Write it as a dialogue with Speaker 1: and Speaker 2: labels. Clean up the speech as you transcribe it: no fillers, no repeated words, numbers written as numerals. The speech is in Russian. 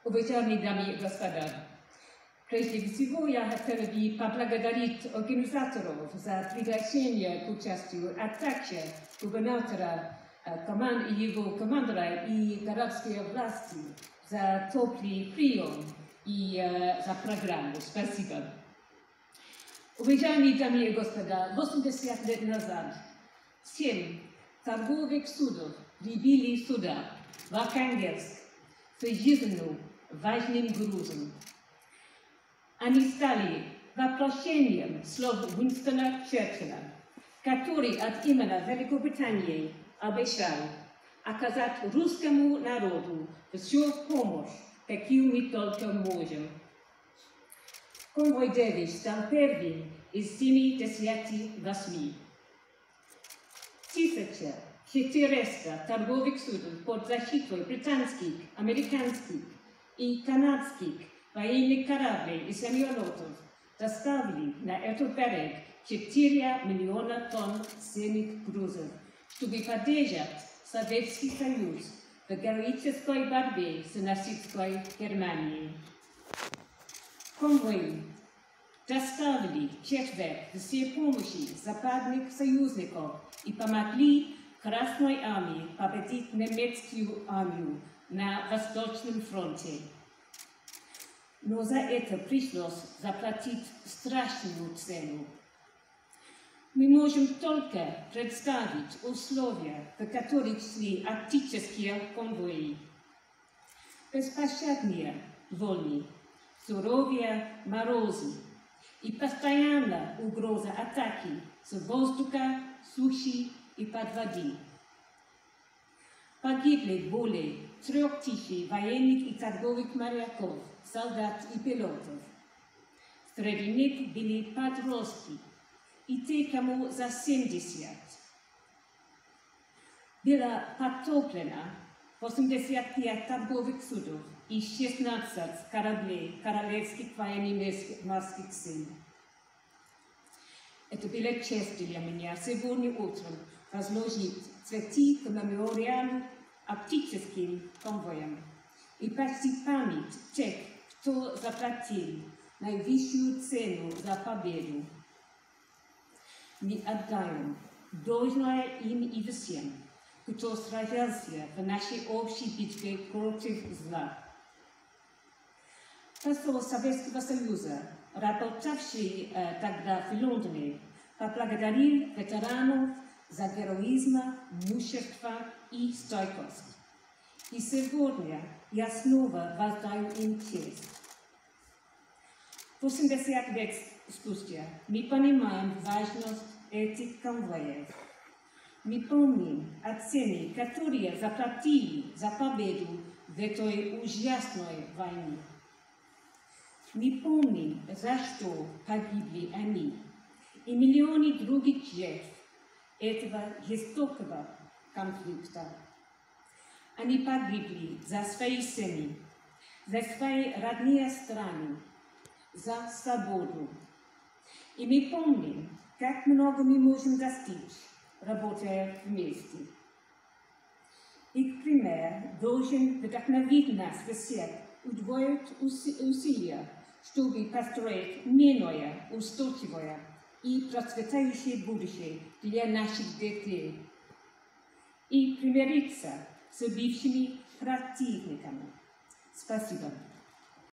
Speaker 1: Уважаемые дамы и господа, прежде всего я хотела бы поблагодарить организаторов за приглашение к участию, а также губернатора и его командора и городские власти за теплый прием и за программу. Спасибо. Уважаемые дамы и господа, 80 лет назад 7 торговых судов прибыли сюда, в Архангельск, с жизненно важным грузом. Они стали воплощением слов Уинстона Черчилля, который от имени Великобритании обещал оказать русскому народу всю помощь, какую мы только можем. Конвой Dervish стал первым из 78. 1400 торговых судов под защитой британских, американских и канадских военных кораблей и самолетов доставили на этот берег 4 миллиона тонн ценных грузов, чтобы поддержать Советский Союз в героической борьбе с нацистской Германией. Конвои доставили четверть всей помощи западных союзников и помогли Красной армии победить немецкую армию на Восточном фронте. Но за это пришлось заплатить страшную цену. Мы можем только представить условия, в которых шли арктические конвои. Беспощадные войны, суровые морозы и постоянная угроза атаки с воздуха, суши и под воды. Погибли более 3000 военных и торговых моряков, солдат и пилотов. Среди них были подростки и те, кому за 70. Было потоплено 85 торговых судов и 16 кораблей королевских военно-морских сил. Это была честь для меня сегодня утром возложить цветы к мемориалу арктическим конвоям и почтить память тех, кто заплатил наивысшую цену за победу. Мы отдаем должное им и всем, кто сражался в нашей общей битве против зла. Посол Советского Союза, работавший тогда в Лондоне, поблагодарил ветеранов за героизм, мужество и стойкость. И сегодня я снова воздаю им честь. 80 лет спустя мы понимаем важность этих конвоев. Мы помним о цене, которую заплатили за победу в этой ужасной войне. Мы помним, за что погибли они, и миллионы других жертв этого жестокого конфликта. Они погибли за свои семьи, за свои родные страны, за свободу. И мы помним, как много мы можем достичь, работая вместе. Их пример должен вдохновить нас всех удвоить усилия, чтобы построить мирное, устойчивое и процветающее будущее для наших детей и примириться с бывшими противниками. Спасибо.